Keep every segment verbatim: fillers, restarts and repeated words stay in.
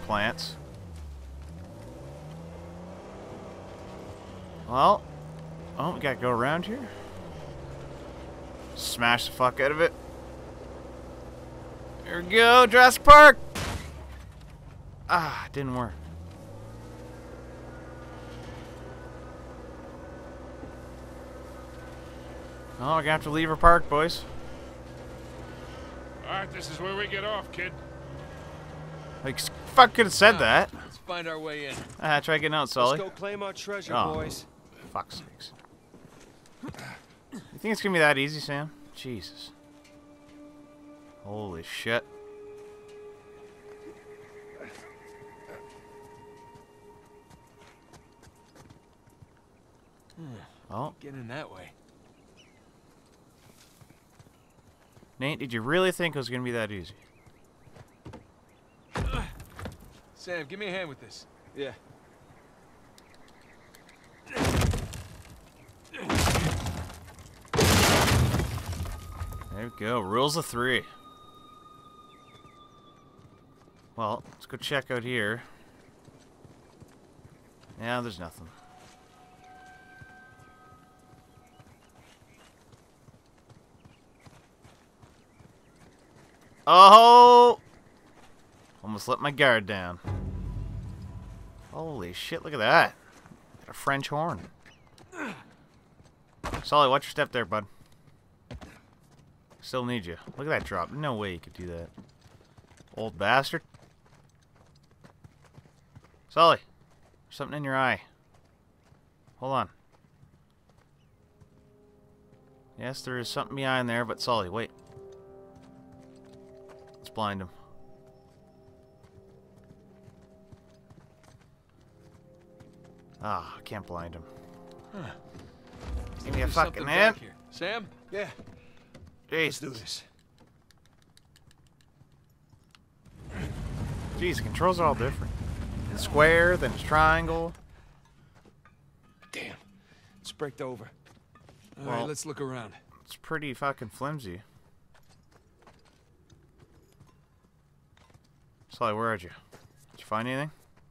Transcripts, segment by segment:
plants. Well, oh, we gotta go around here. Smash the fuck out of it. Here we go, Jurassic Park! Ah, it didn't work. Oh, we're gonna have to leave our park, boys. Alright, this is where we get off, kid. Like, fuck could have said Ah, that. Let's find our way in. Ah, try getting out, Sully. Let's go claim our treasure, Oh. boys. Fuck's sakes. You think it's gonna be that easy, Sam? Jesus. Holy shit. Oh, Get in that way. Nate, did you really think it was gonna be that easy? Sam, give me a hand with this. Yeah. There we go. Rules of three. Well, let's go check out here. Yeah, there's nothing. Oh! Almost let my guard down. Holy shit, look at that. Got a French horn. Sully, watch your step there, bud. Still need you. Look at that drop. No way you could do that. Old bastard. Sully, there's something in your eye. Hold on. Yes, there is something behind there, but Sully, wait. Let's blind him. Ah, I can't blind him. Huh. Give me a There's fucking something hand. back here. Sam? Yeah. Jeez. Let's do this. Jeez, the controls are all different. It's square, then it's triangle. Damn. It's braked over. All Well- right, let's look around. It's pretty fucking flimsy. Sully, where are you? Did you find anything?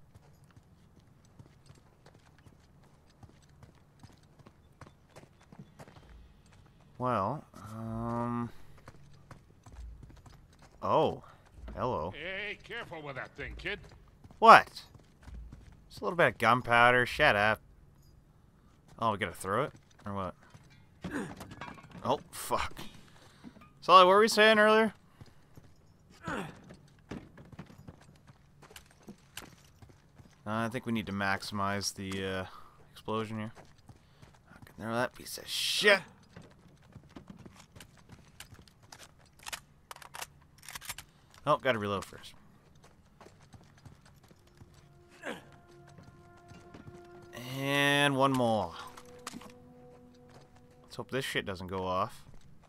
Well, um... Oh. Hello. Hey, careful with that thing, kid. What? Just a little bit of gunpowder. Shut up. Oh, we gotta throw it? Or what? Oh, fuck. Sully, what were we saying earlier? Uh, I think we need to maximize the uh, explosion here. Okay, there, that piece of shit. Oh, gotta reload first. And one more. Let's hope this shit doesn't go off.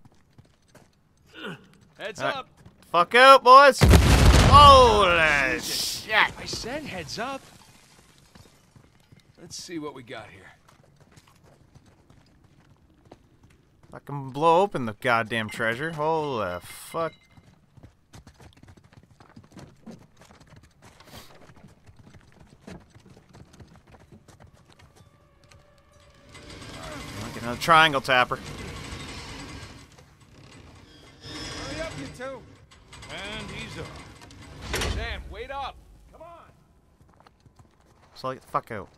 Heads All right. up! Fuck out, boys! Holy shit! I said heads up. Let's see what we got here. I can blow open the goddamn treasure. Holy fuck. I'll get another triangle tapper. Hurry up, you two. And he's off. Sam, wait up! Come on. So get the fuck out.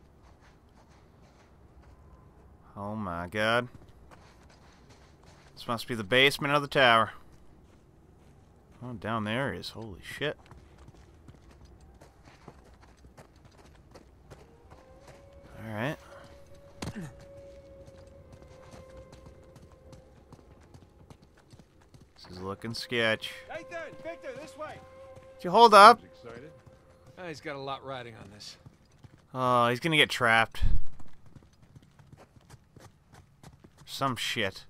Oh my god. This must be the basement of the tower. Oh, down there is. Holy shit. Alright. This is looking sketch. Nathan, Victor, this way. Did you hold up? Excited? Oh, he's got a lot riding on this. Oh, he's gonna get trapped. Some shit.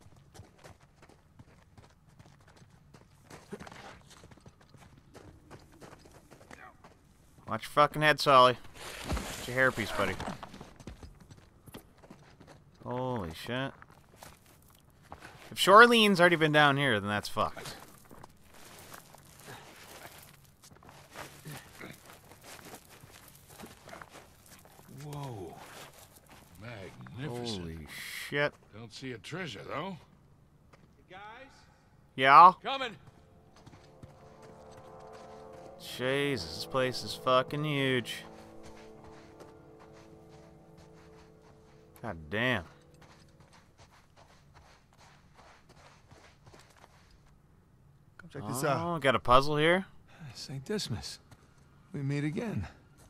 Watch your fucking head, Sully. It's your hairpiece, buddy. Holy shit. If Shoreline already been down here, then that's fucked. Don't see a treasure, though. You guys? Yeah? Coming. Jesus, this place is fucking huge. God damn. Come check this out. Oh, got a puzzle here? Saint Dismas. We meet again.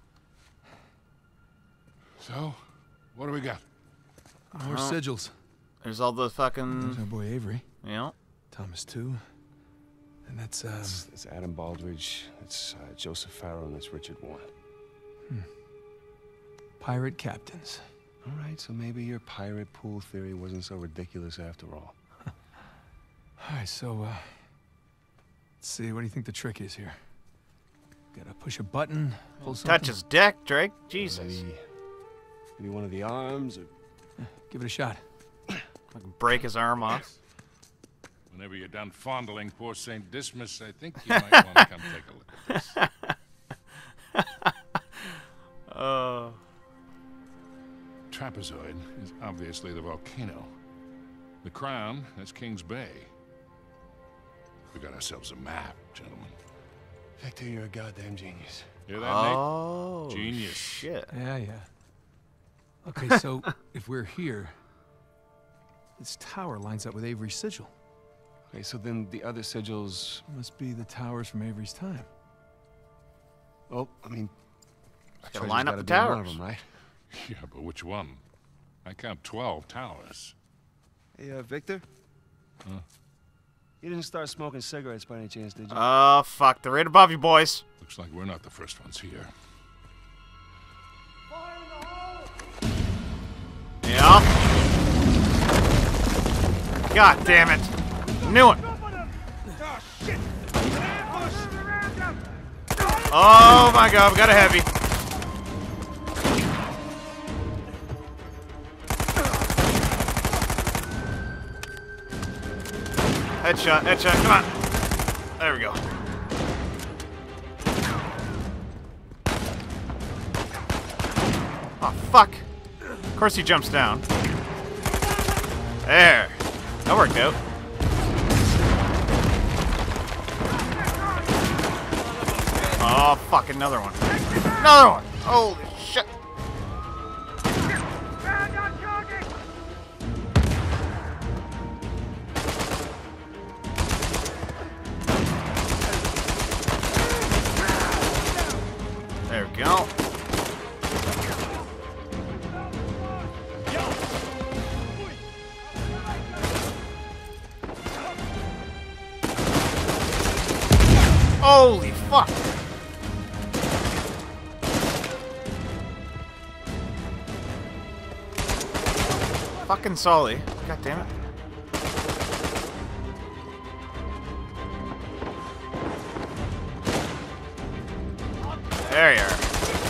So, what do we got? More Oh. sigils. There's all the There's fucking... our boy Avery. You know? Thomas, too. And that's, um... It's, it's Adam Baldridge, it's uh, Joseph Farrow, and it's Richard Warren. pirate captains. All right, so maybe your pirate pool theory wasn't so ridiculous after all. All right, so, uh... let's see, what do you think the trick is here? Gotta push a button, pull something? Touch his deck, Drake. Jesus. Maybe, maybe one of the arms, or... Give it a shot. Fucking break his arm off. Whenever you're done fondling poor Saint Dismas, I think you might want to come take a look at this. Oh. Trapezoid is obviously the volcano. The crown, that's King's Bay. We got ourselves a map, gentlemen. Victor, you're a goddamn genius. Hear that, Oh, Nate? Genius. shit. Yeah, yeah. Okay, so if we're here, this tower lines up with Avery's sigil. Okay, so then the other sigils... Must be the towers from Avery's time. Well, I mean... Gotta treasure's line up gotta the be in one towers. of them, right? Yeah, but which one? I count twelve towers. Hey, uh, Victor? Huh? You didn't start smoking cigarettes by any chance, did you? Oh, fuck. They're right above you, boys. Looks like we're not the first ones here. Yeah. God damn it. Knew it. Oh my god, we got a heavy. Headshot, headshot, come on. There we go. Oh, fuck. Of course he jumps down. There. That worked out. Oh, fuck, another one. Another one! Holy shit! There we go. Holy fuck! Fucking Solly. God damn it. There you are.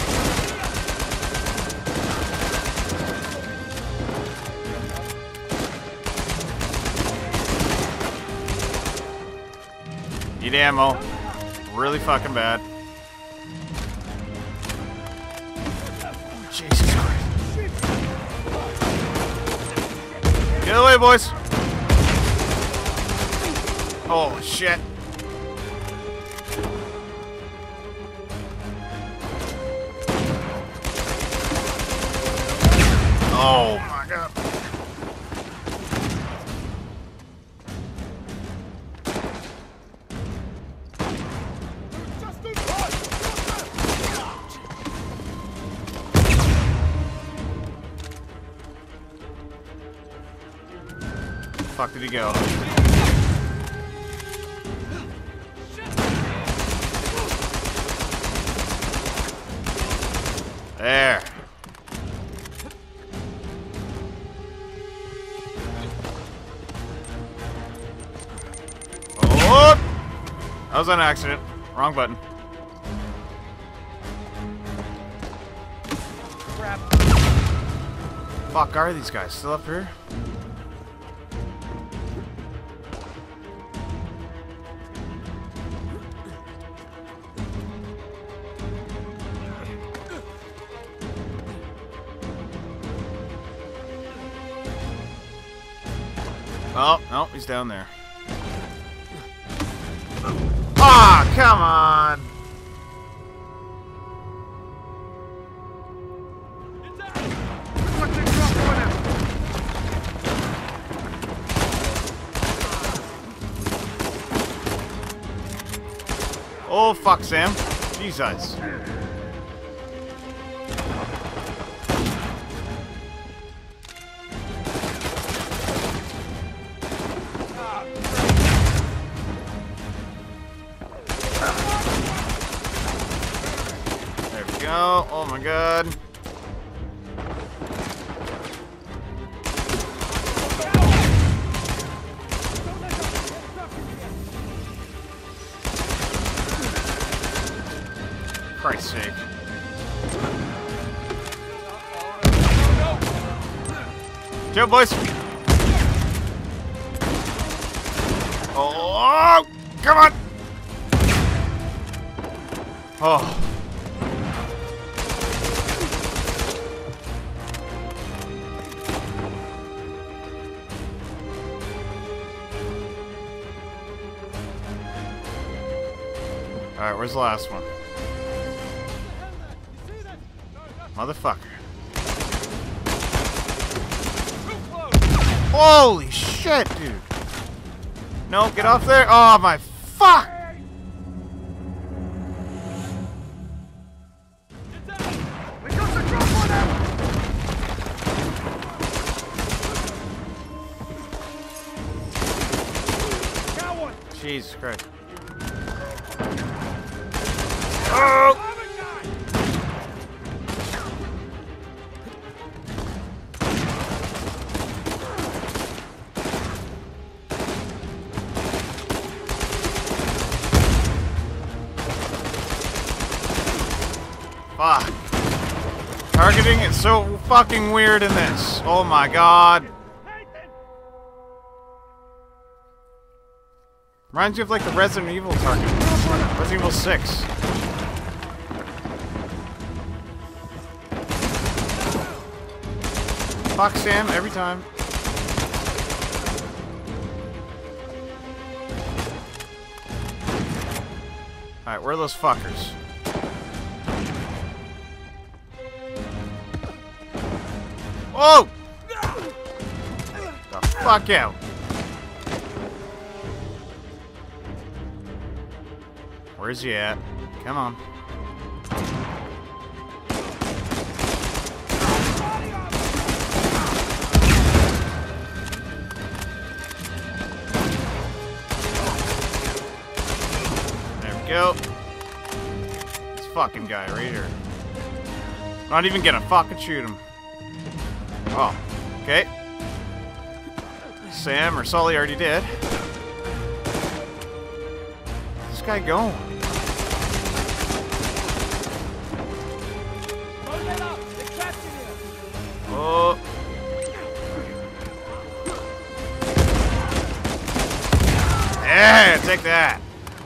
Need ammo. Really fucking bad. Jesus Christ. Get away, boys. Oh, shit. Oh, my God. Fuck did he go? There. Oh! That was an accident. Wrong button. Crap. Fuck are these guys still up here? Oh, no, he's down there. Ah, oh, come on! Oh, fuck, Sam. Jesus. There we go. Oh my god. Christ's sake. Chill, boys. Oh, come on. Oh. All right, where's the last one? Motherfucker. Holy shit, dude. No, get off there. Oh, my fuck. Jesus Christ. Oh! Fuck. Targeting is so fucking weird in this. Oh my god. Reminds you of like the Resident Evil target. Resident Evil six. Fuck Sam every time. Alright, where are those fuckers? Oh! The fuck out. Where's he at? Come on. There we go. This fucking guy right here. Not even gonna fucking shoot him. Oh, okay. Sam or Sully already did. Where's this guy going? Oh. Yeah, take that.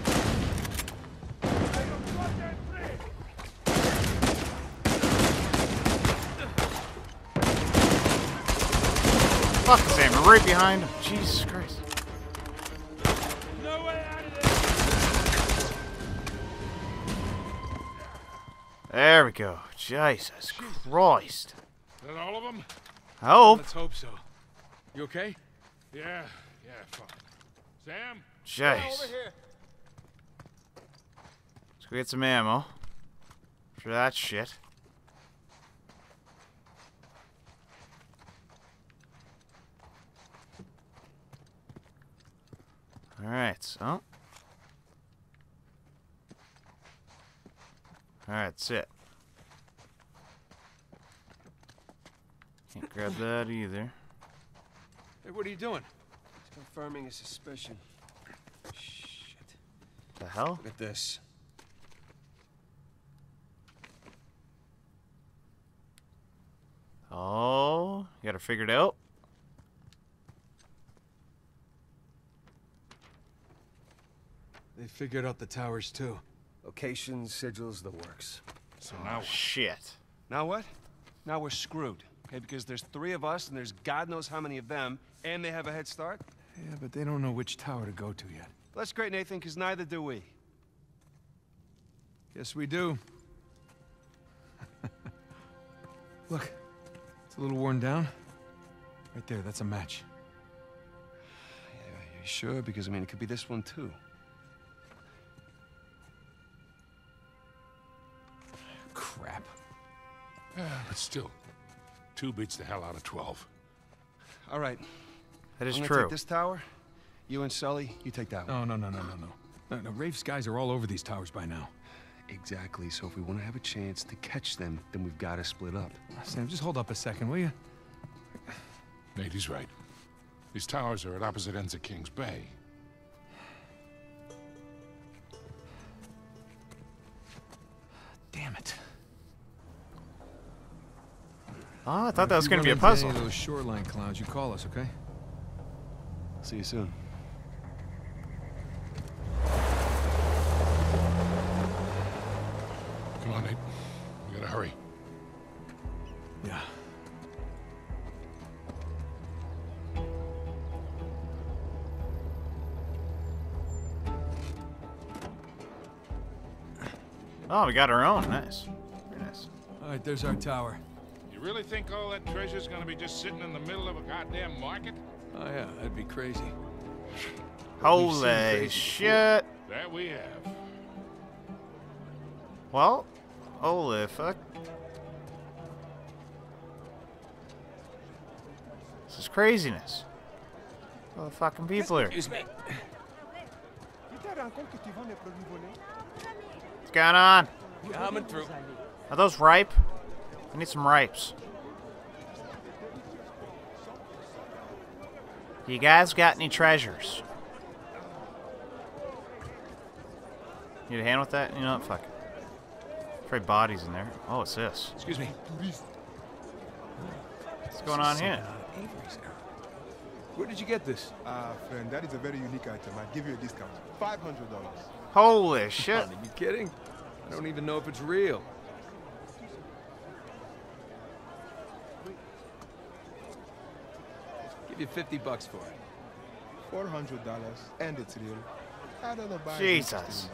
Fuck Sam, we're right behind him. Jesus Christ. No way out of there. There we go. Jesus Christ. Is that all of them? I hope. Let's hope so. You okay? Yeah, yeah, fuck. Sam? Jeez. Over here. Let's go get some ammo. For that shit. Alright, so. Alright, that's it. Can't grab that either. Hey, what are you doing? He's confirming a suspicion. Shit. The hell? Look at this. Oh, you got it figured out? They figured out the towers too. Locations, sigils, the works. So now what? Shit. Now what? Now we're screwed. Okay, because there's three of us and there's God knows how many of them, and they have a head start. Yeah, but they don't know which tower to go to yet. That's great, Nathan, because neither do we. Yes, we do. Look, it's a little worn down. Right there, that's a match. Yeah, you sure? Because, I mean, it could be this one, too. Crap. Yeah, but still, two beats the hell out of twelve. All right. That is I'm gonna true. take this tower. You and Sully, you take that one. No, no, no, no, no, no. No, no, Rafe's guys are all over these towers by now. Exactly. So if we want to have a chance to catch them, then we've got to split up. Sam, just hold up a second, will you? Nate, he's right. These towers are at opposite ends of King's Bay. Damn it. Oh, I thought that was going to be a If you run into puzzle. any of those shoreline clouds, you call us, okay? See you soon. Come on, Nate. We gotta hurry. Yeah. Oh, we got our own. Nice. Very nice. All right, there's our tower. You really think all that treasure's gonna be just sitting in the middle of a goddamn market? Oh, yeah, that'd be crazy. Holy shit. That we have. Well, holy fuck. This is craziness. All the fucking people here. Excuse me. What's going on? Coming through. Are those ripe? I need some ripes. You guys got any treasures? Need a hand with that? You know what? Fuck it. Afraid bodies in there. Oh, what's this? Excuse me. What's going on here? Where did you get this? Ah, friend, that is a very unique item. I'll give you a discount. five hundred dollars. Holy shit. Are you kidding? I don't even know if it's real. Give you fifty bucks for it. four hundred dollars, and it's real. I don't know about Jesus.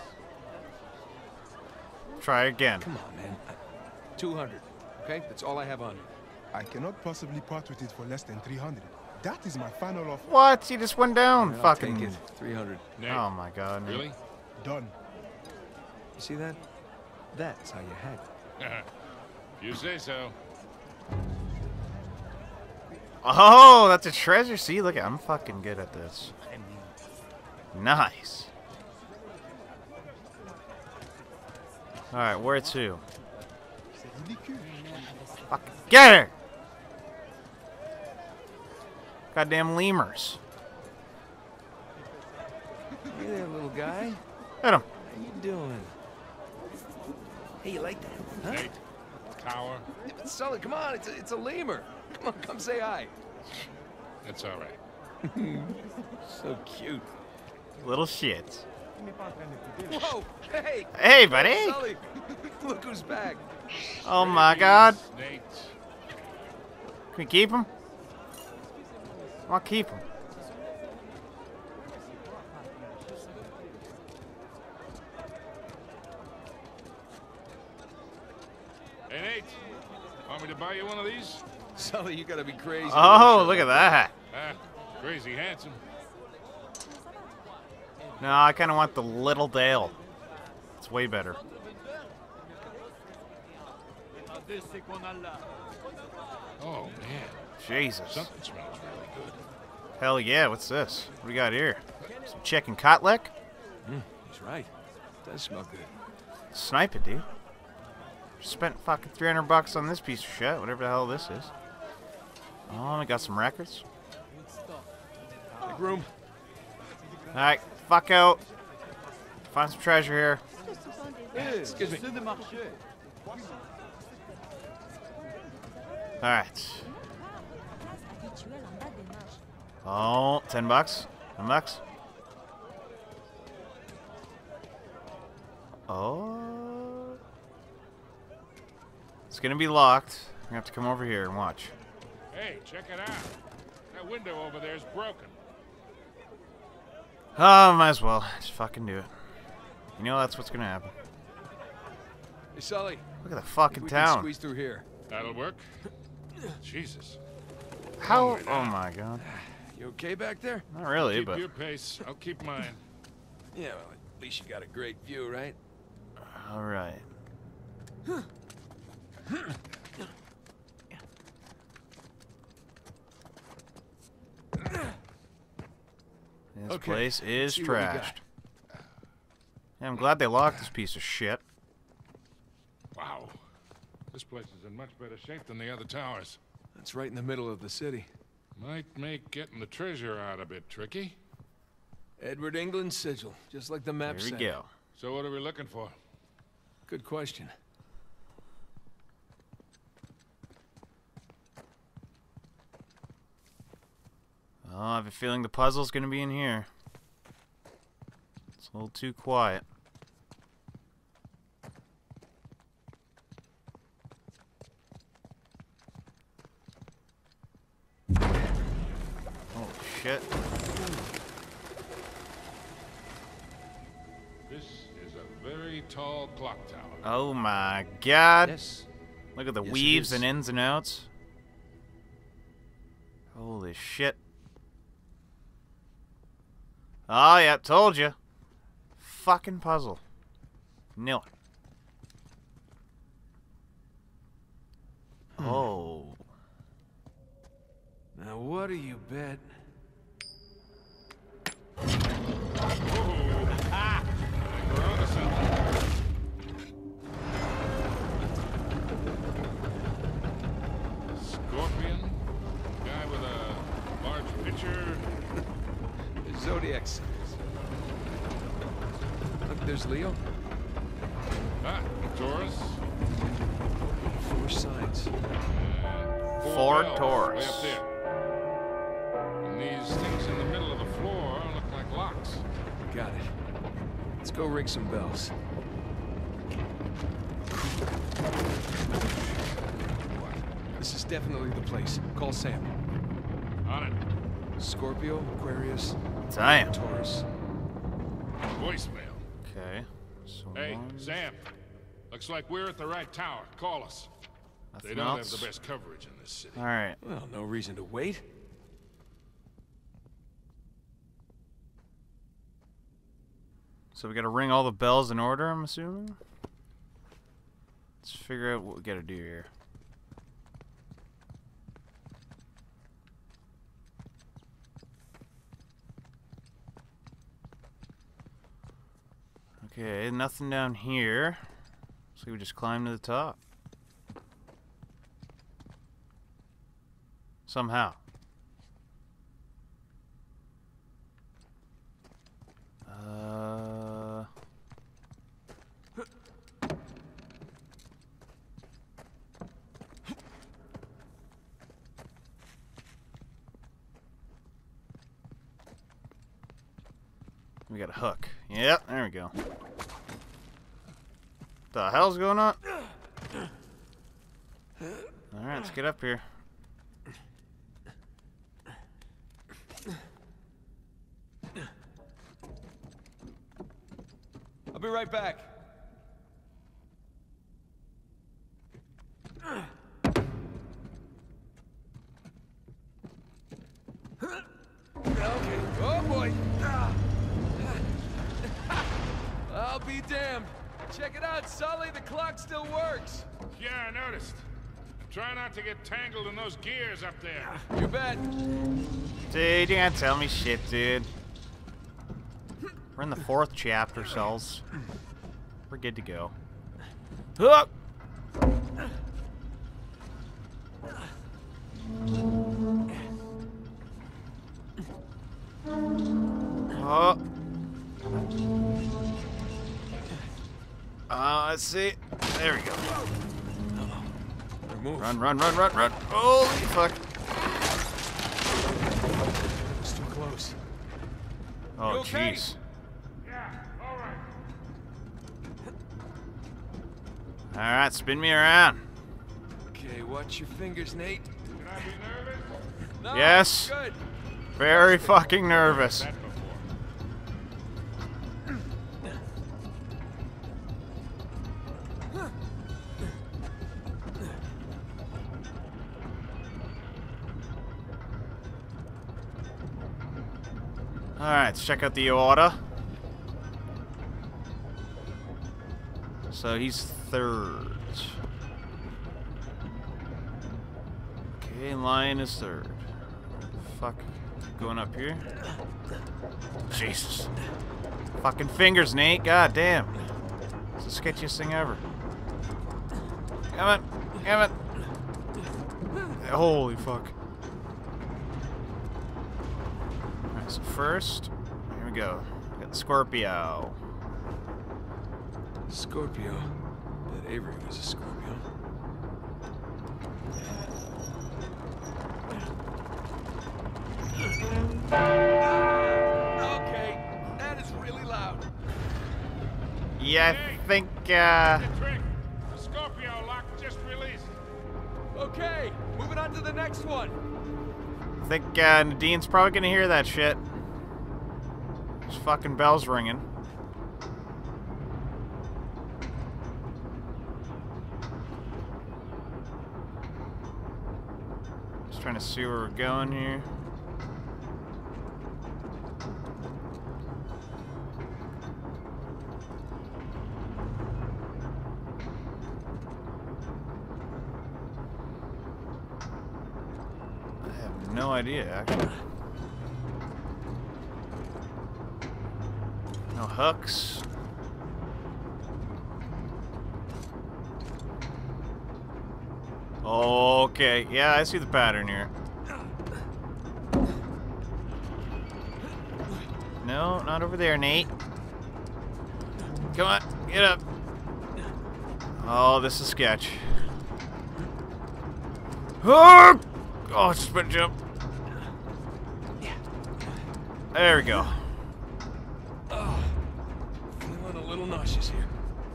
Try again. Come on, man. two hundred. Okay? That's all I have on you. I cannot possibly part with it for less than three hundred. That is my final offer. What? He just went down. I'll Fucking. take it. three hundred. Nate, Oh my god. man. really? Done. You see that? That's how you had it. You say so. Oh, that's a treasure. See, look, I'm fucking good at this. Nice. All right, where to? Fuck, get her! Goddamn lemurs. Hey there, little guy. Hit him. How you doing? Hey, you like that? Huh? Nate, tower. Yeah, but Sully, come on. It's a, it's a lemur. Come on, come say hi. That's all right. So cute. Little shits. Whoa! Hey! Hey, buddy. Sully! Look who's back. Oh my god. Nate. Can we keep him? I'll keep him. Hey, Nate. Want me to buy you one of these? Sully, you gotta be crazy. Oh, look at that. Ah, crazy handsome. No, I kind of want the little Dale. It's way better. Oh, man. Jesus. Something smells really good. Hell yeah, what's this? What do we got here? Some chicken cutlet? Mm, he's right. It does smell good. Snipe it, dude. Spent fucking three hundred bucks on this piece of shit, whatever the hell this is. Oh, we got some records. Make room. Alright, fuck out. Find some treasure here. Hey, excuse me. Alright. Oh, ten bucks? Ten bucks? Oh. It's gonna be locked. We're gonna have to come over here and watch. Hey, check it out. That window over there is broken. Oh, might as well. Just fucking do it. You know that's what's gonna happen. Hey, Sully. Look at the fucking we town. Can squeeze through here. That'll work. Jesus. How? Oh my god. You okay back there? Not really, Keep but. your pace. I'll keep mine. Yeah, well, at least you got a great view, right? All right. This Okay, place is see what we got. trashed. Yeah, I'm glad they locked this piece of shit. Wow. This place is in much better shape than the other towers. That's right in the middle of the city. Might make getting the treasure out a bit tricky. Edward England's sigil, just like the map Here we said. go. So what are we looking for? Good question. Oh, I have a feeling the puzzle's gonna be in here. It's a little too quiet. Oh shit. This is a very tall clock tower. Oh my god. Yes. Look at the Yes, it weaves is. and ins and outs. Holy shit. Oh, yeah, told you. Fucking puzzle. Knew it. Oh. Now what do you bet? We're onto something. Scorpion? Guy with a large pitcher? The Zodiac signs. Look, there's Leo. Ah, Taurus. Four signs. And Four bells Taurus. way up there. And these things in the middle of the floor look like locks. Got it. Let's go ring some bells. This is definitely the place. Call Sam. On it. Scorpio, Aquarius, Damn. Taurus. Voicemail. Okay. So Hey, one, Sam. Looks like we're at the right tower. Call us. They nothing don't else. have the best coverage in this city. Alright. Well, no reason to wait. So we gotta ring all the bells in order, I'm assuming? Let's figure out what we gotta do here. Okay, nothing down here. So we just climb to the top. Somehow. Uh... We got a hook. Yep, there we go. The hell's going on? Alright, let's get up here. I'll be right back. Okay. Oh boy. I'll be damned. Check it out, Sully. The clock still works. Yeah, I noticed. Try not to get tangled in those gears up there. You bet. Dude, you can't tell me shit, dude. We're in the fourth chapter, cells. We're good to go. Hook! Oh. Uh, let's see. There we go. Remove. Run, run, run, run, run. Holy fuck. It's too close. Oh, You okay? jeez. Yeah, all right. Alright, spin me around. Okay, watch your fingers, Nate. Should I be nervous? No, Yes. Good. Very fucking nervous. That before. Alright, let's check out the order. So he's third. Okay, Lion is third. Fuck. Going up here. Jesus. Fucking fingers, Nate. God damn. It's the sketchiest thing ever. Come on. Come on. Holy fuck. Alright, so first, here we go. We got the Scorpio. Scorpio. Bet Avery was a Scorpio. Okay, that is really loud. Yeah, I think, uh... The trick. The Scorpio lock just released. Okay, moving on to the next one. I think, uh, Nadine's probably gonna hear that shit. There's fucking bells ringing. Just trying to see where we're going here. No idea, actually. No hooks. Okay, yeah, I see the pattern here. No, not over there, Nate. Come on, get up. Oh, this is sketch. Oh, oh sprint jump. There we go. Oh, feeling a little nauseous here.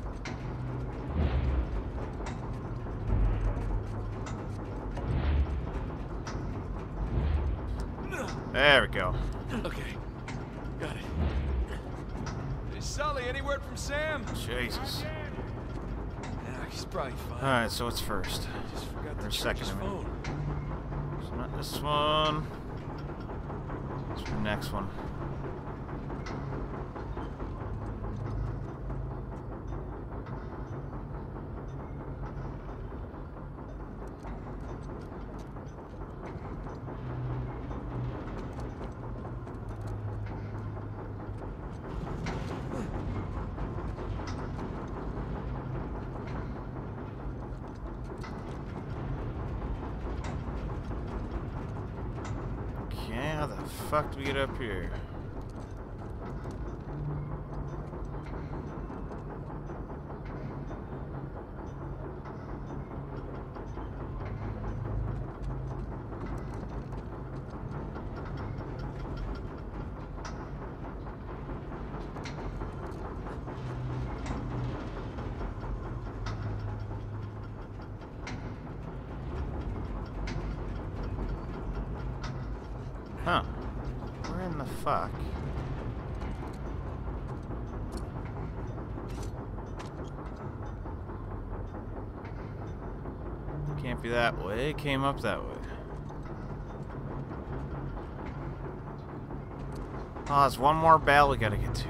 There we go. Okay, got it. Hey, Sully, any word from Sam? Jesus. Yeah, he's probably fine. Alright, so what's first? Just forgot Or to check second, his I mean. phone. So not this one. It's the next one. Okay, how the fuck do we get up here? Huh. Where in the fuck? Can't be that way. It came up that way. Oh, there's one more bell we gotta get to.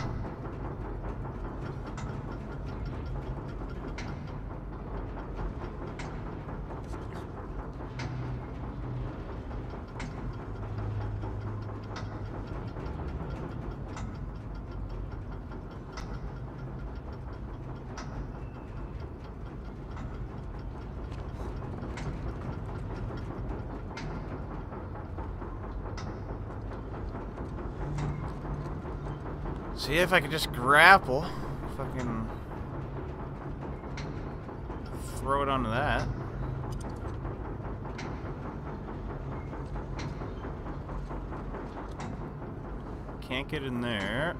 See if I could just grapple. Fucking throw it onto that. Can't get in there.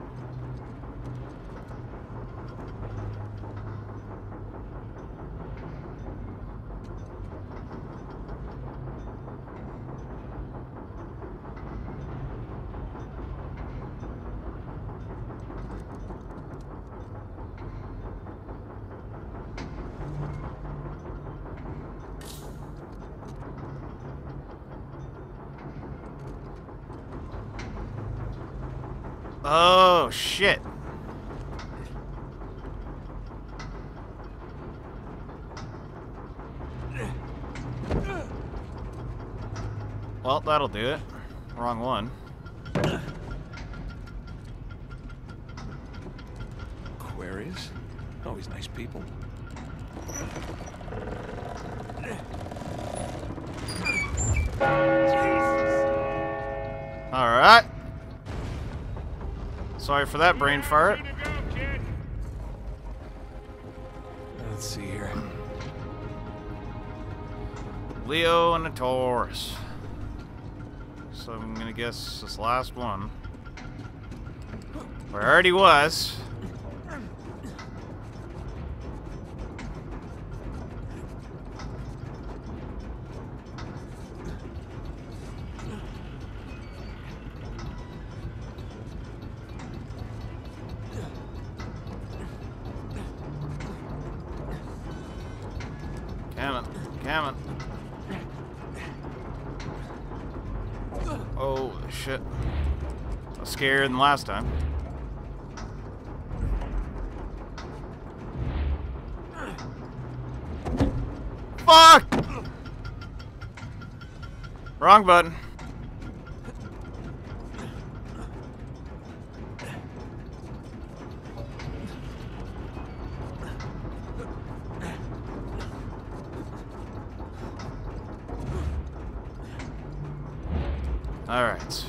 Oh, shit. Well, that'll do it. Wrong one. Aquarius? Always nice people. Alright. Sorry for that brain fart. Let's see here. Leo and a Taurus. So I'm gonna guess this last one. Where I already was. Come on, come on. Oh, shit. I was scarier than last time. Fuck! Wrong button. All right.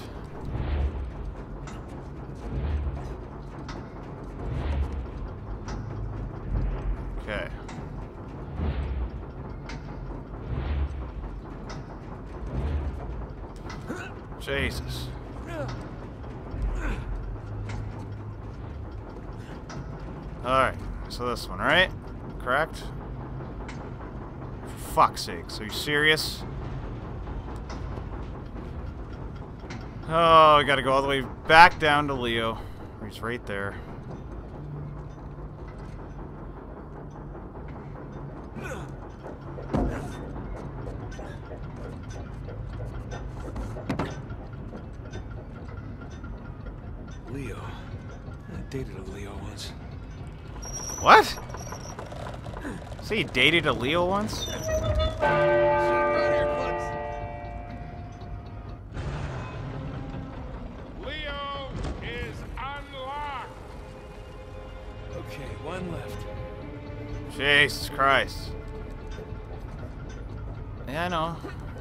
Okay. Jesus. Alright, so this one, right? Correct? For fuck's sake, so you serious? Oh, I gotta go all the way back down to Leo. He's right there. Leo. I dated a Leo once. What? So you dated a Leo once? Leo is unlocked. Okay, one left. Jesus Christ. Yeah, I know.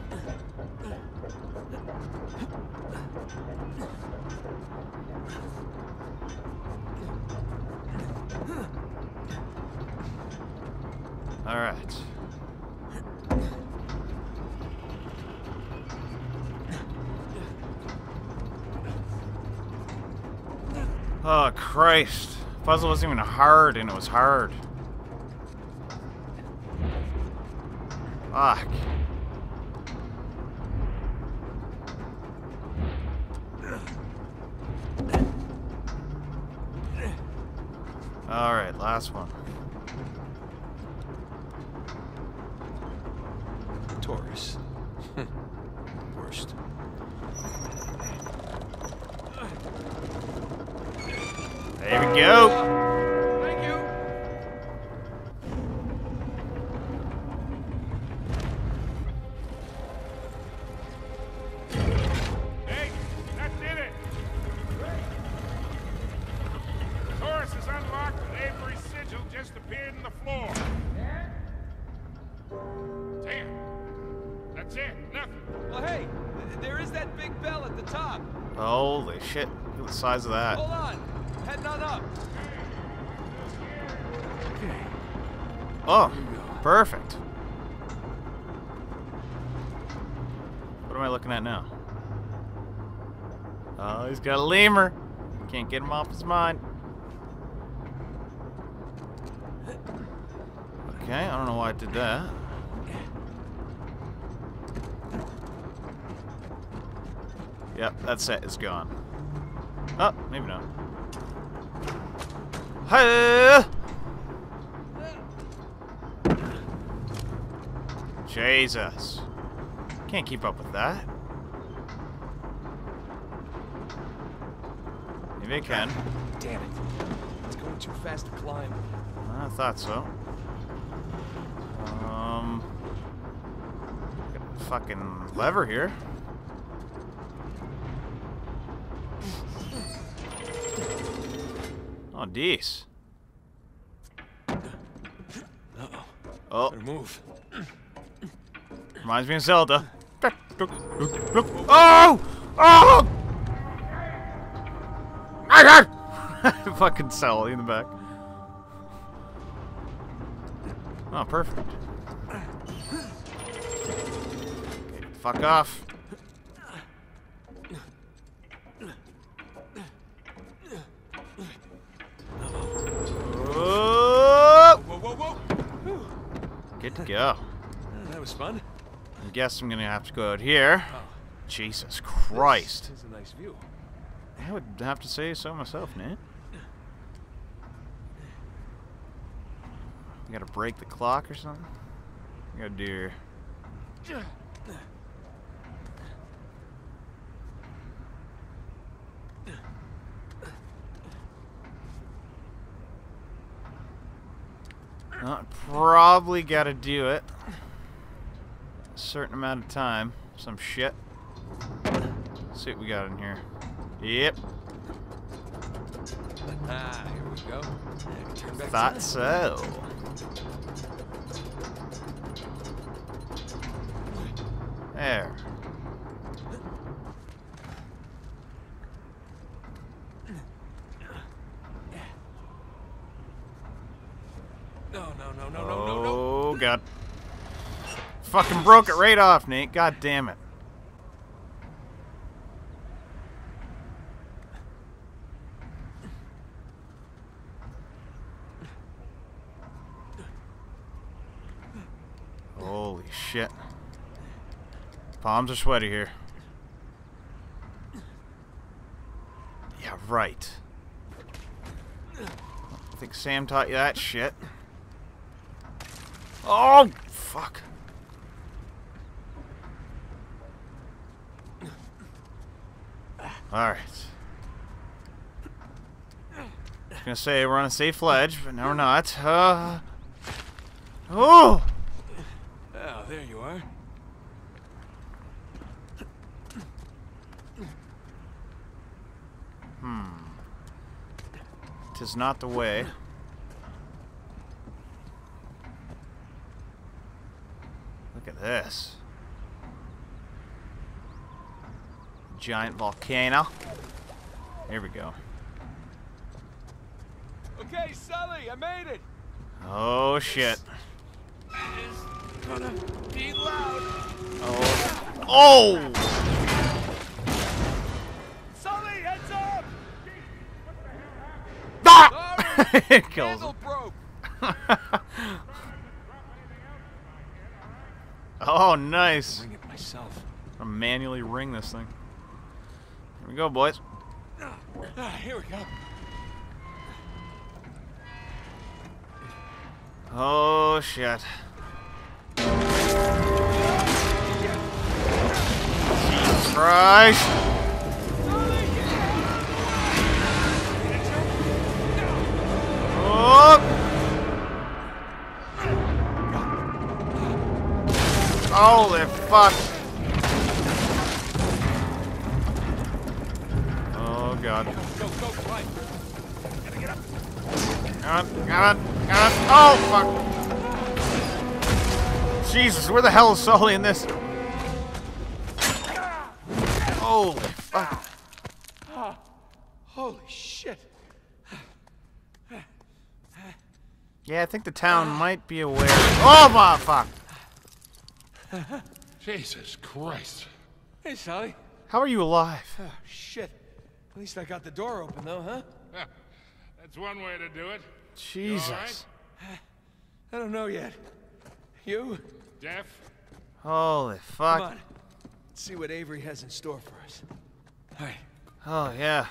All right. Oh, Christ. Puzzle wasn't even hard, and it was hard. Fuck. All right, last one. Taurus. Worst. There we go. Thank you. Hey, that did it. Taurus is unlocked and Avery's sigil just appeared in the floor. Damn. That's it. Nothing. Well, hey, th- there is that big bell at the top. Holy shit. Look at the size of that. Hold on. Heading on up. Okay. Oh, perfect. What am I looking at now? Oh, he's got a lemur. Can't get him off his mind. Okay, I don't know why I did that. Yep, that set is gone. Oh, maybe not. Hey! Jesus. Can't keep up with that. Maybe I can. Damn it. It's going too fast to climb. I thought so. Um, got a fucking lever here. Oh, geez. Uh-oh. Oh, Better move. reminds me of Zelda. Oh! Oh! Fucking Sally in the back. Oh, perfect. Okay, fuck off. Oh! Whoa, whoa, whoa! Good to go. Uh, that was fun. I guess I'm gonna have to go out here. Oh. Jesus Christ. This is a nice view. I would have to say so myself, Nate. You gotta break the clock or something? You gotta do your... Well, probably gotta do it. A certain amount of time. Some shit. Let's see what we got in here. Yep. Ah, here we go. Yeah, turn back Thought time. so. There. No, no, no, no, no, no, no. Oh, God. Fucking broke it right off, Nate. God damn it. Holy shit. Palms are sweaty here. Yeah, right. I think Sam taught you that shit. Oh, fuck. Alright. I was gonna say we're on a safe ledge, but now we're not. Uh, oh! Oh, there you are. Hmm. 'Tis not the way. Look at this. Giant volcano. Here we go. Okay, Sully, I made it. Oh shit. It's gonna be loud. Oh. Oh! Sully, heads up! Ah! It kills him. Handle broke. Oh, nice. Ring it myself. I'll manually ring this thing. Here we go, boys. Ah, here we go. Oh shit. Jesus Christ. Oh. Holy fuck. Oh god. Go, go, climb. Gotta get up. Come on, come on, come on. Oh fuck. Jesus, where the hell is Sully in this? Holy fuck. Ah, holy shit. Yeah, I think the town might be aware. Oh my fuck. Jesus Christ. Hey, Sully. How are you alive? Oh, shit. At least I got the door open, though, huh? That's one way to do it. Jesus. You all right? I don't know yet. You? Deaf? Holy fuck. Come on. Let's see what Avery has in store for us. All right. Oh yeah.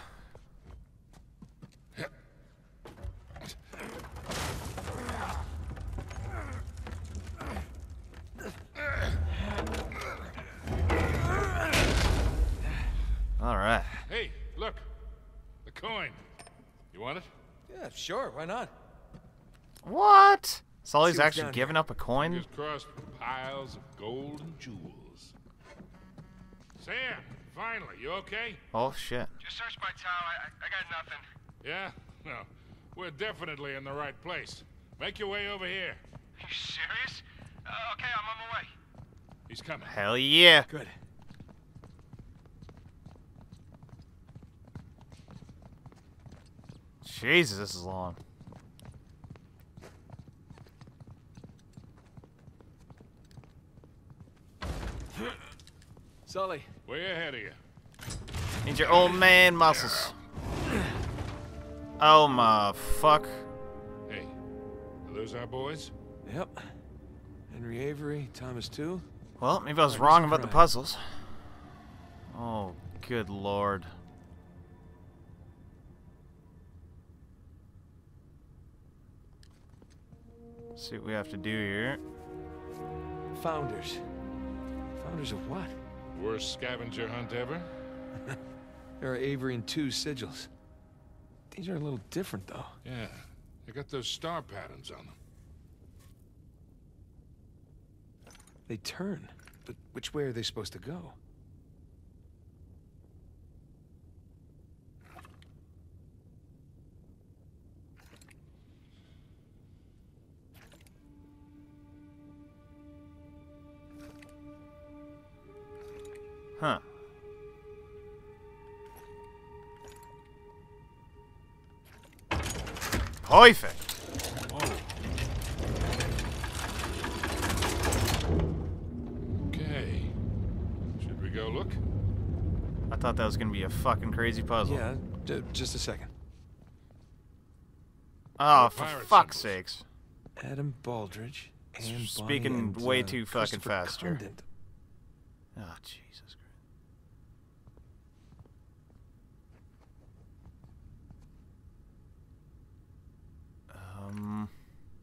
All right. Hey, look. The coin. You want it? Yeah, sure. Why not? What? Sully's See what's actually down giving here. up a coin? Fingers crossed for piles of gold and jewels. Sam, finally, you okay? Oh, shit. Just searched my tower. I, I got nothing. Yeah? No. We're definitely in the right place. Make your way over here. Are you serious? Uh, okay, I'm on my way. He's coming. Hell yeah. Good. Jesus, this is long. Sully. Way ahead of you. Need your old man muscles. Oh my fuck. Hey, are those our boys? Yep. Henry Avery, Thomas too. Well, maybe I was Might be wrong some about the crime. puzzles. Oh, good lord. Let's see what we have to do here. Founders. Founders of what? Worst scavenger hunt ever? There are Avery and two sigils. These are a little different, though. Yeah. They got those star patterns on them. They turn. But which way are they supposed to go? Huh. Perfect. Okay. Should we go look? I thought that was gonna be a fucking crazy puzzle. Yeah, j just a second. Oh, More for pirate fuck's symbols. sakes. Adam Baldridge and Speaking Bonnie and, way uh, too fucking Christopher faster. Condent. Oh, Jesus Christ. Um.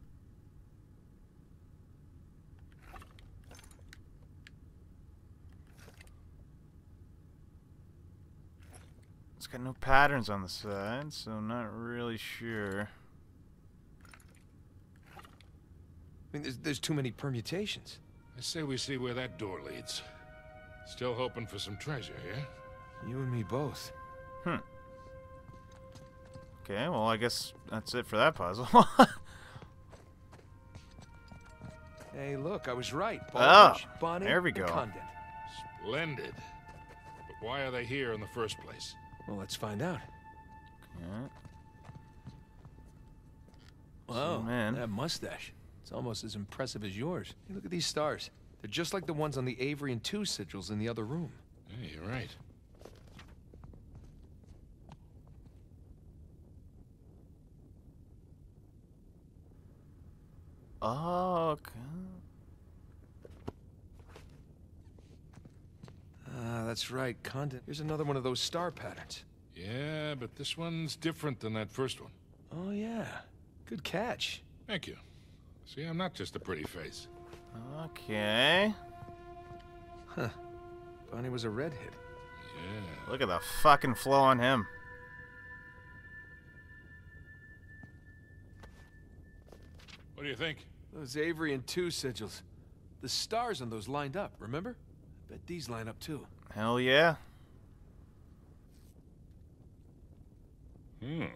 It's got no patterns on the side, so I'm not really sure. I mean, there's, there's too many permutations. I say we see where that door leads. Still hoping for some treasure, yeah? You and me both. Hmm. Okay, well, I guess that's it for that puzzle. Hey, look, I was right. Oh, Baldridge, Bonnie, there we and go. Condent. Splendid. But why are they here in the first place? Well, let's find out. Yeah. Wow, man. that mustache. It's almost as impressive as yours. Hey, look at these stars. They're just like the ones on the Avery and two sigils in the other room. Hey, you're right. Oh, okay. Ah, that's right, Condent. Here's another one of those star patterns. Yeah, but this one's different than that first one. Oh, yeah. Good catch. Thank you. See, I'm not just a pretty face. Okay. Huh. Bonnie was a redhead. Yeah. Look at the fucking flow on him. What do you think? Those Avery and two sigils. The stars on those lined up, remember? Bet these line up too. Hell yeah. Hmm.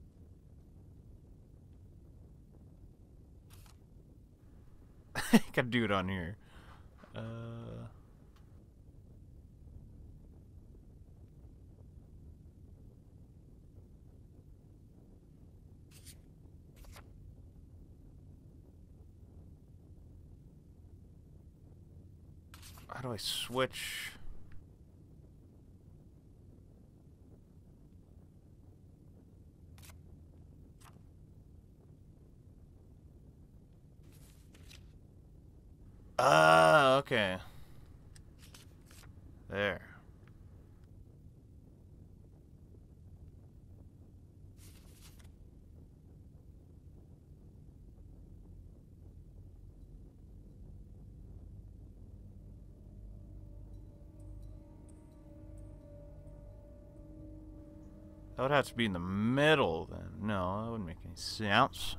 Gotta do it on here. Uh. How do I switch? Ah, okay. There. That would have to be in the middle then. No, that wouldn't make any sense.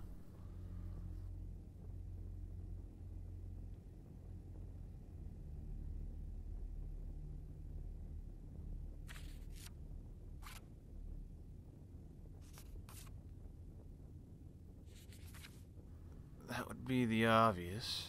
That would be the obvious.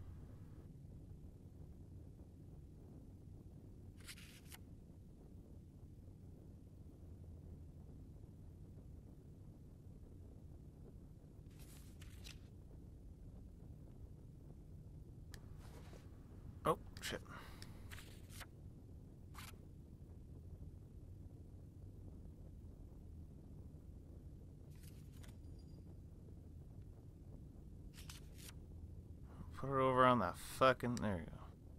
Oh, shit. Put it over on that fucking... There you go.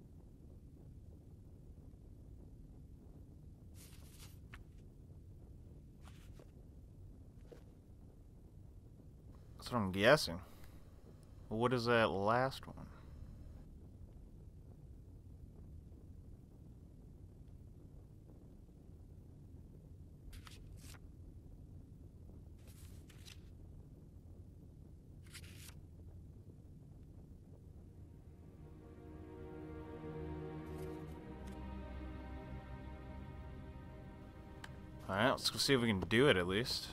That's what I'm guessing. What is that last one? Alright, let's go see if we can do it at least.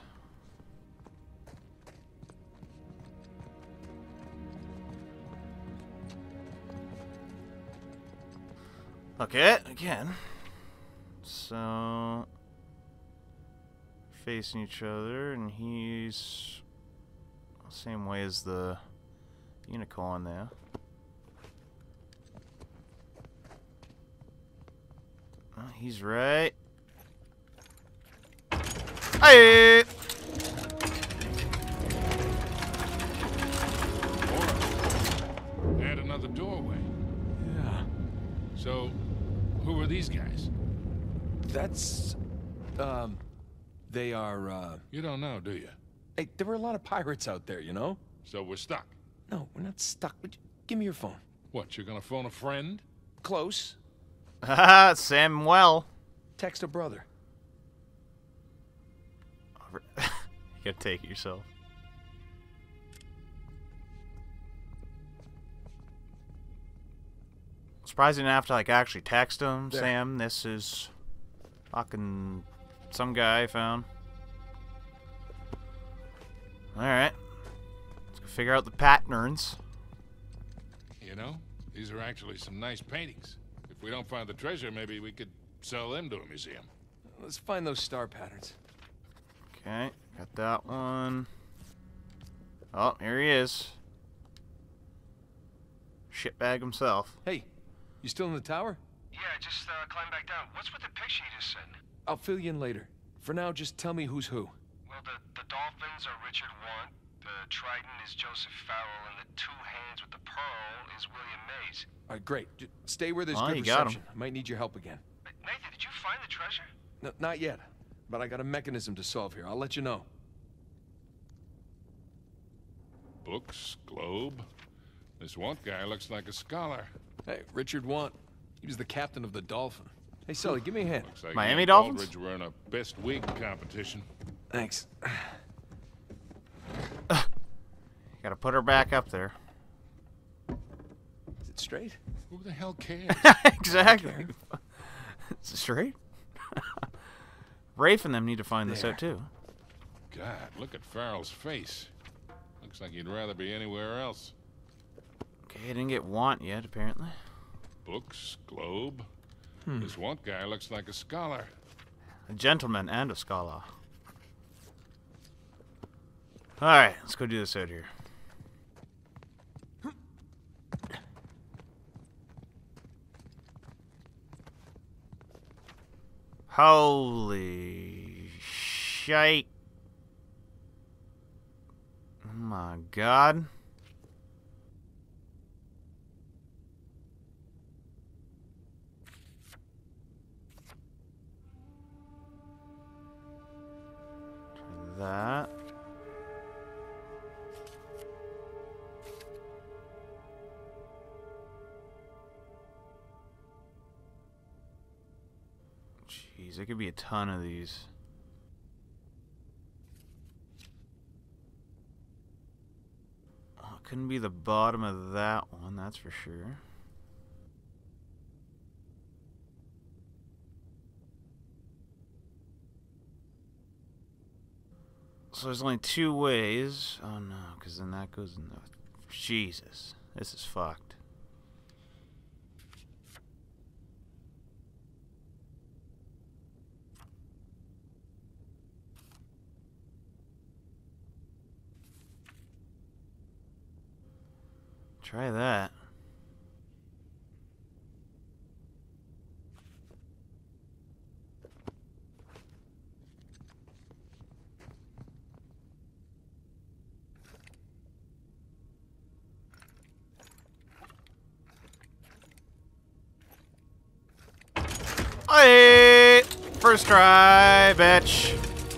Okay, again. So... facing each other, and he's... same way as the unicorn there. Oh, he's right. Hey! And another doorway. Yeah. So, who are these guys? That's... Um... They are, uh... You don't know, do you? Hey, there were a lot of pirates out there, you know? So we're stuck. No, we're not stuck. But give me your phone. What, you're gonna phone a friend? Close. Haha, Samuel. Text a brother. You gotta take it yourself. Surprised you didn't have to like actually text him, There. Sam. This is fucking some guy I found. Alright. Let's go figure out the patterns. You know, these are actually some nice paintings. If we don't find the treasure, maybe we could sell them to a museum. Let's find those star patterns. Okay, got that one. Oh, here he is. Shitbag himself. Hey, you still in the tower? Yeah, just uh, climb back down. What's with the picture you just sent? I'll fill you in later. For now, just tell me who's who. Well, the, the dolphins are Richard Want, the trident is Joseph Farrell, and the two hands with the pearl is William Mays. All right, great. J stay where there's Oh, good you got 'em. reception. I might need your help again. But Nathan, did you find the treasure? No, not yet, but I got a mechanism to solve here. I'll let you know. Books, globe. This Want guy looks like a scholar. Hey, Richard Want. He was the captain of the Dolphin. Hey, Sully, give me a hand. Looks like Miami he and Dolphins? Aldridge were in a best week competition. Thanks. Gotta put her back up there. Is it straight? Who the hell cares? Exactly. Is it straight? Rafe and them need to find this There. out too. God, look at Farrell's face. Looks like he'd rather be anywhere else. Okay, I didn't get Want yet, apparently. Books, globe. Hmm. This Want guy looks like a scholar. A gentleman and a scholar. Alright, let's go do this out here. Holy shite. Oh my god. Try that. Jeez, there could be a ton of these. Couldn't be the bottom of that one, that's for sure. So there's only two ways. Oh no, because then that goes in the... Jesus, this is fucked. Try that. Hey! First try, bitch.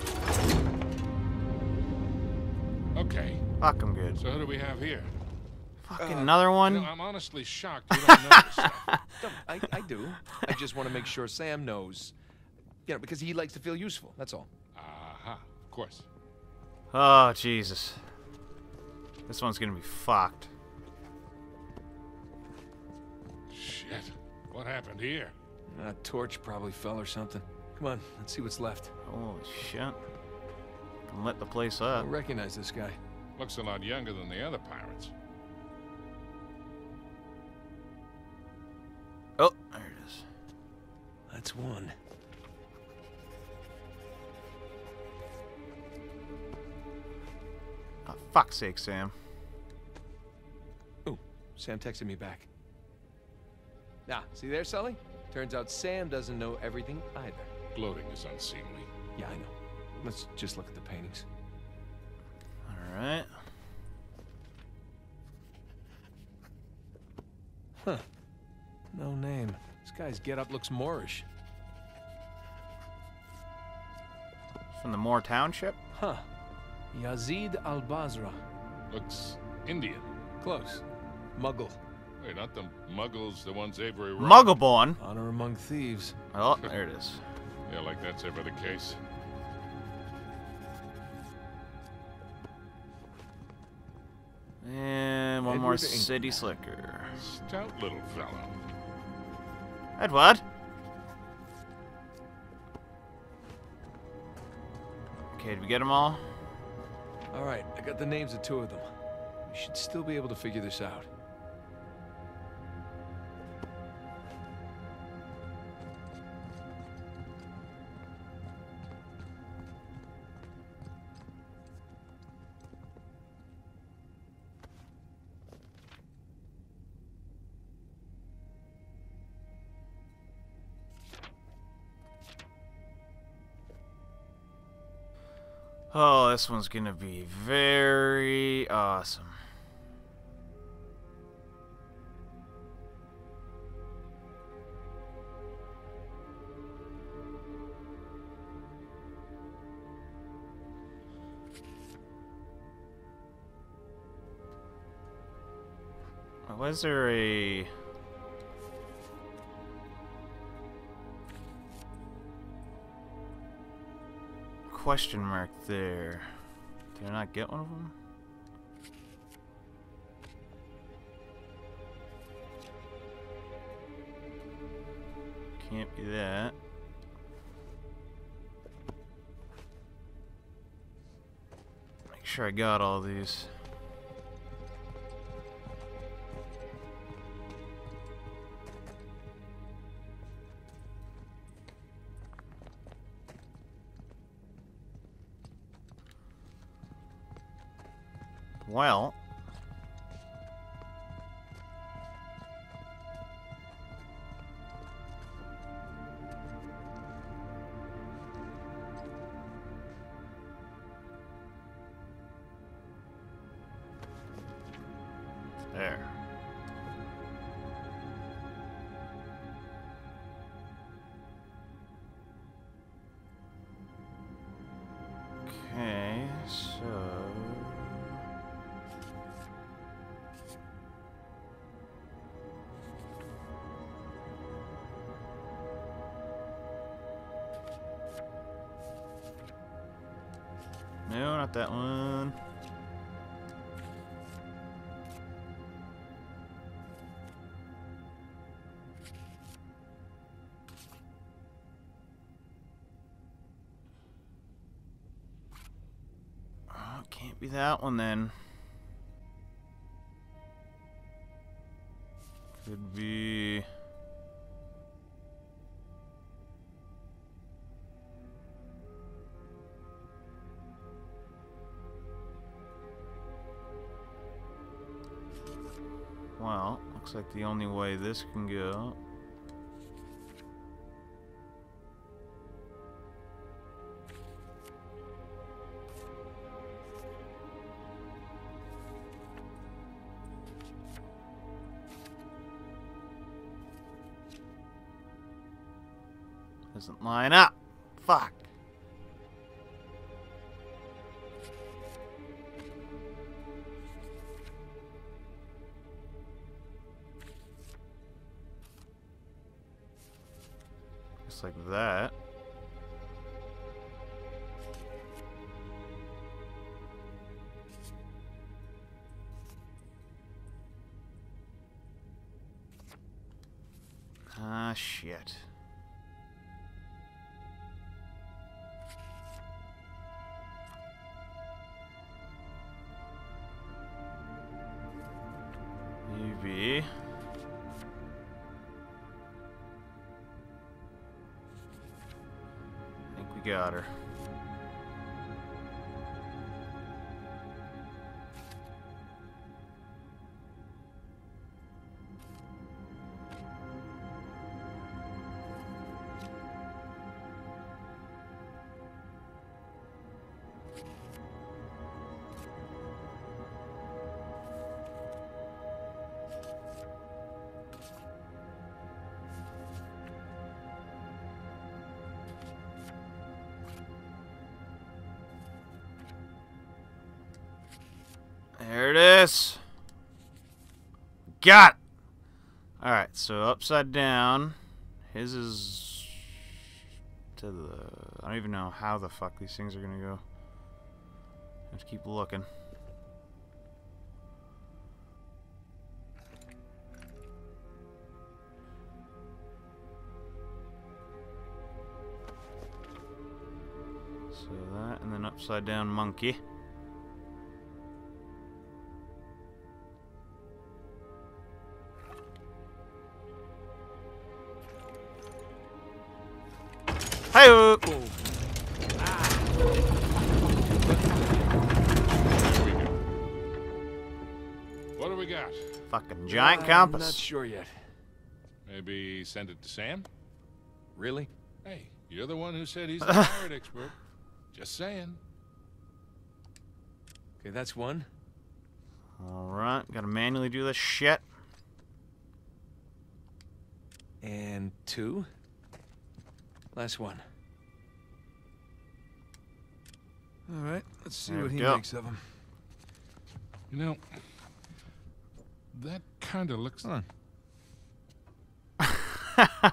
Okay. Fuck, I'm good. So who do we have here? Fucking Uh, another one? You know, I'm honestly shocked you don't know this stuff. No, I, I do. I just want to make sure Sam knows. You know, because he likes to feel useful, that's all. Aha, of course. Oh, Jesus. This one's gonna be fucked. Shit. What happened here? A torch probably fell or something. Come on, let's see what's left. Holy shit. Can lit the place I up. don't recognize this guy. Looks a lot younger than the other pirates. Oh, there it is. That's one. Oh, fuck's sake, Sam. Ooh, Sam texted me back. Ah, see there, Sully? Turns out Sam doesn't know everything either. Gloating is unseemly. Yeah, I know. Let's just look at the paintings. Alright. Huh. No name. This guy's getup looks Moorish. From the Moore Township? Huh. Yazid al-Basra. Looks Indian. Close. Muggle. Wait, not the Muggles, the ones Avery wrote. Muggleborn? Honor among thieves. Oh, there it is. Yeah, like that's ever the case. And one more Edward city Inkman. slicker. Stout little fellow. Edward? Okay, did we get them all? All right, I got the names of two of them. We should still be able to figure this out. Oh, this one's gonna be very awesome. Was there a... question mark there? Did I not get one of them? Can't be that. Make sure I got all these. Well, there. Okay, so no, not that one. Can't be that one then. Could be... Well, looks like the only way this can go... doesn't line up. Fuck. Just like that. Ah, shit. Maybe. I think we got her. There it is. Got it. Alright, so upside down. His is to the... I don't even know how the fuck these things are gonna go. Have to keep looking. So that, and then upside down monkey. Hi-oh! What do we got? Fucking giant Uh, compass. I'm not sure yet. Maybe send it to Sam? Really? Hey, you're the one who said he's the pirate expert. Just saying. Okay, that's one. Alright, gotta manually do this shit. And two. Last one. All right, let's see There what we he go. makes of them. You know, that kind of looks... Hold Fuck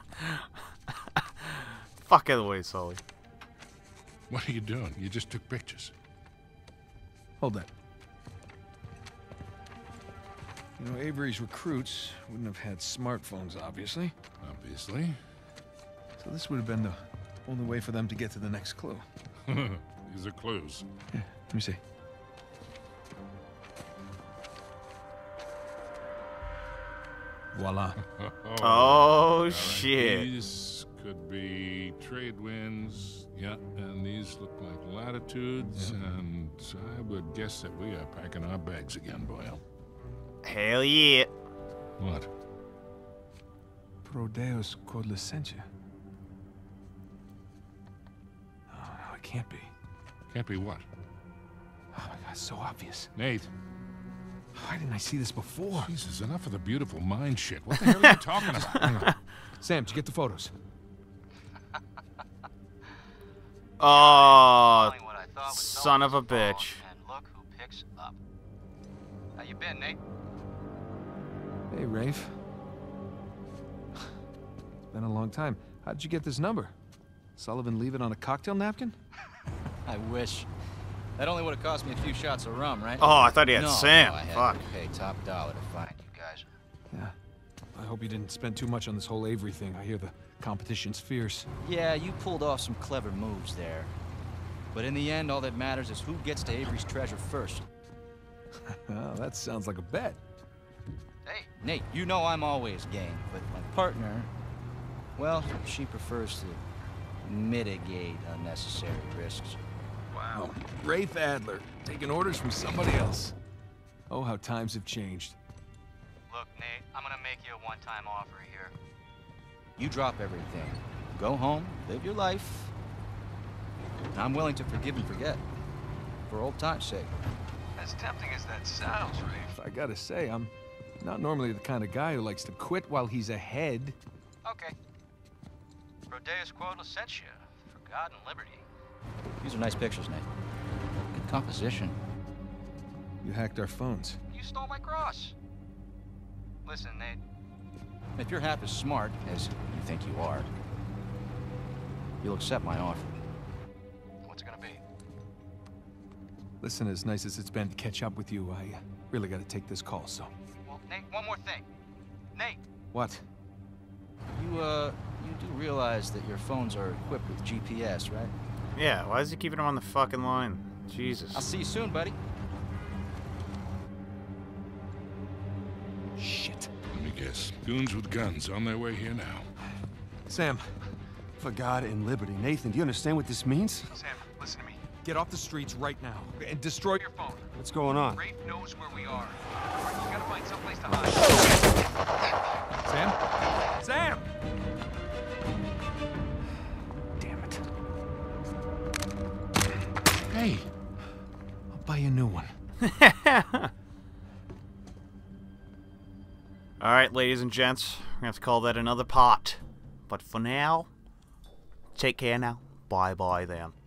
out of the way, Sully. What are you doing? You just took pictures. Hold that. You know, Avery's recruits wouldn't have had smartphones, obviously. Obviously. So this would have been the only way for them to get to the next clue. These are clues. Yeah, let me see. Voila. Oh, Alright, shit. These could be trade winds. Yeah, and these look like latitudes. And I would guess that we are packing our bags again, Boyle. Hell yeah. What? Pro Deus quod licentia. Oh, no, it can't be. Can't be what? Oh my god, it's so obvious. Nate. Why didn't I see this before? Jesus, enough of the beautiful mind shit. What the hell are you talking about? Hang on. Sam, did you get the photos? Oh, Only what I thought was son of a Sullivan's fault, bitch. And look who picks up. How you been, Nate? Hey, Rafe. It's been a long time. How'd you get this number? Sullivan leave it on a cocktail napkin? I wish. That only would have cost me a few shots of rum, right? Oh, I thought he had no, Sam. No, I had Fuck. to pay top dollar to find you guys. Yeah. I hope you didn't spend too much on this whole Avery thing. I hear the competition's fierce. Yeah, you pulled off some clever moves there. But in the end, all that matters is who gets to Avery's treasure first. Oh, that sounds like a bet. Hey, Nate, you know I'm always game, but my partner, well, she prefers to mitigate unnecessary risks. Wow. Rafe Adler, taking orders from somebody else. Oh, how times have changed. Look, Nate, I'm gonna make you a one-time offer here. You drop everything. Go home, live your life. And I'm willing to forgive and forget. For old time's sake. As tempting as that sounds, Rafe. I gotta say, I'm not normally the kind of guy who likes to quit while he's ahead. Okay. Prodeus Quota sent you. For God and liberty. These are nice pictures, Nate. Good composition. You hacked our phones. You stole my cross. Listen, Nate. If you're half as smart as you think you are, you'll accept my offer. What's it gonna be? Listen, as nice as it's been to catch up with you, I really gotta take this call, so... Well, Nate, one more thing. Nate! What? You, uh, you do realize that your phones are equipped with G P S, right? Yeah, why is he keeping him on the fucking line? Jesus. I'll see you soon, buddy. Shit. Let me guess. Goons with guns on their way here now. Sam, For God and liberty. Nathan, do you understand what this means? Sam, listen to me. get off the streets right now and destroy Your phone. What's going on? Rafe knows where we are. You gotta find someplace to hide. Sam? Sam! Damn it. Hey, I'll buy you a new one. Alright, ladies and gents, we're gonna have to call that another pot. But for now, take care now. Bye bye then.